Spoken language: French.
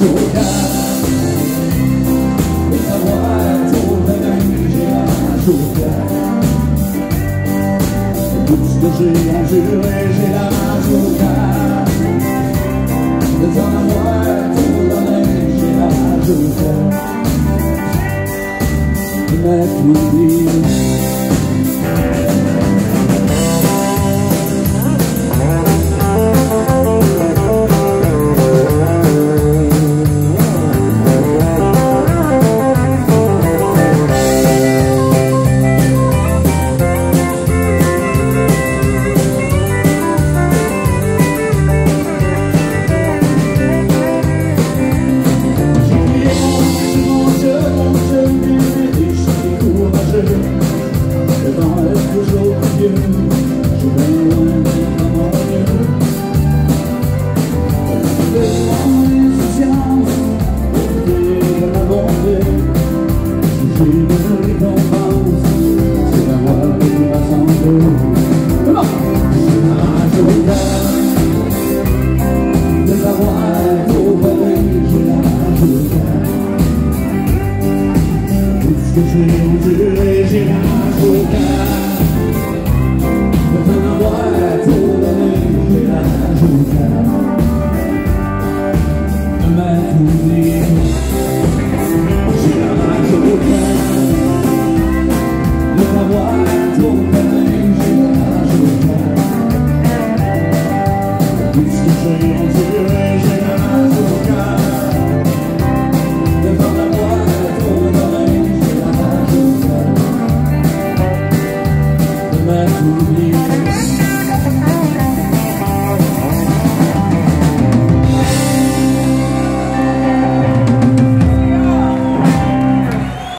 majoritaire. Le savoir est trop vrai, j'ai la majoritaire. Tout ce que j'ai enduré, j'ai la majoritaire. Le savoir est trop vrai, j'ai la majoritaire. Mais puis